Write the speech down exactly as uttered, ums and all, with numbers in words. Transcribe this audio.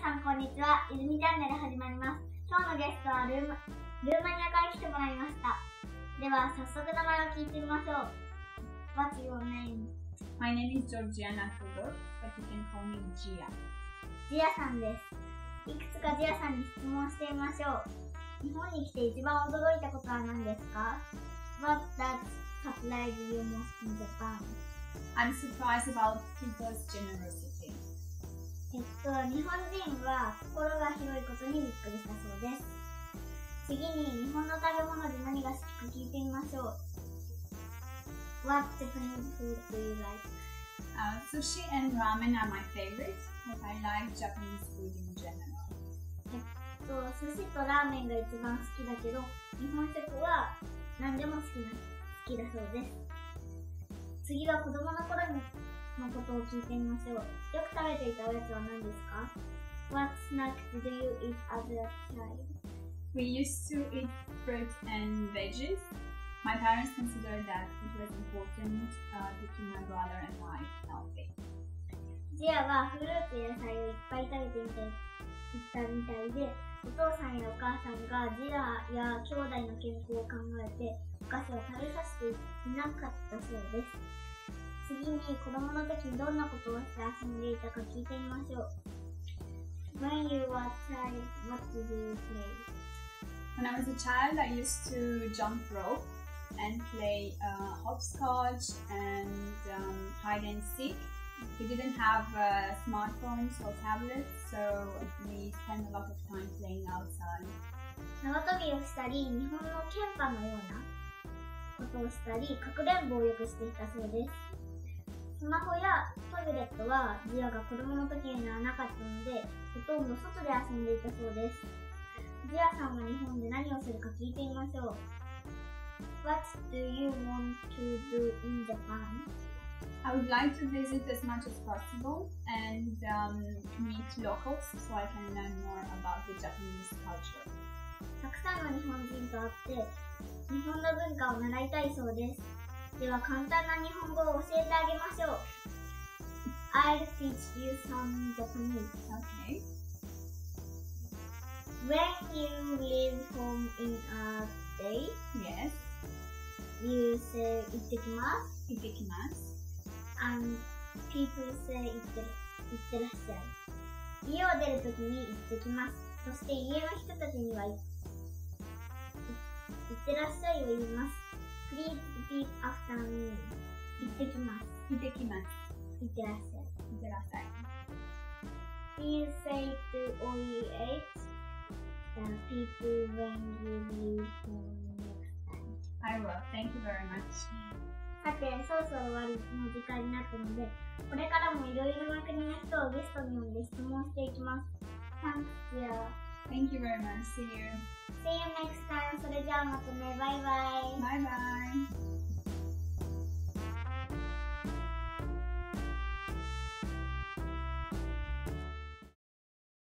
さんこんにちは。いずみチャンネル始まります。今日のゲストはルーマルーマニアから来てもらいました。では早速名前を聞いてみましょう。What's your name? My name is Georgiana Tudor, but you can call me Gia. ジアさんです。いくつかジアさんに質問してみましょう。日本に来て一番驚いたことは何ですか？ What does surprise you most in Japan? I'm surprised about people's generosity. えっと、日本人は心が広いことにびっくりしたそうです。次に日本の食べ物で何が好きか聞いてみましょう。What Japanese food do you like? Uh, sushi and ramen are my favorite, but I like Japanese food in general. えっと、寿司とラーメンが一番好きだけど、日本食は何でも好きな好きだそうです。次は子供の頃のことを聞いてみましょう。よく食べていたおやつは何ですか？ What snack did you eat as a child? We used to eat fruit and veggies. My parents considered that it was important uh, to keep my brother and I healthy. ジアはフルーツや野菜をいっぱい食べてみたいったみたいで、お父さんやお母さんがジアや兄弟の健康を考えてお菓子を食べさせていなかったそうです。次に子供の時にどんなことをして遊んでいたか聞いてみましょう。When you were a child, what did you play? When I was a child, I used to jump rope and play uh, hopscotch and um, hide and seek. We didn't have uh, smartphones or tablets, so we spent a lot of time playing outside. 縄跳びをしたり、日本のケンパのようなことをしたり、かくれんぼをよくしていたそうです。スマホやタブレットはジアが子供の時にはなかったので、ほとんど外で遊んでいたそうです。ジアさんは日本で何をするか聞いてみましょう。What do you want to do in Japan? I would like to visit as much as possible and um, meet locals so I can learn more about the Japanese culture. たくさんの日本人と会って日本の文化を習いたいそうです。では簡単な日本語を教えてあげましょう。I'll teach you some Japanese. Okay. When you leave home in a day, Yes. you say 行ってきます Itekimasu. and people say 行ってる、行ってらっしゃい。家を出るときに行ってきます。そして家の人たちには行ってらっしゃいを言います。Please repeat after me. 行ってきます。 Itekimasu. 行ってらっしゃい。 Iterasai. Please say to O E H the people when you leave home next time. I will. Thank you very much. さて、そろそろ終わりの時間になったので、これからもいろいろな国の人をゲストに呼んで質問していきます。Thanks, dear. Thank you very much. See you. See you next time. それじゃあまたね。バイバイ。 Bye bye.